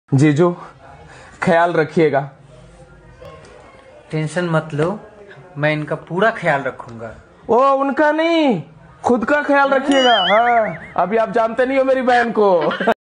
जीजू ख्याल रखिएगा। टेंशन मत लो, मैं इनका पूरा ख्याल रखूंगा। ओ उनका नहीं, खुद का ख्याल रखिएगा। हाँ, अभी आप जानते नहीं हो मेरी बहन को।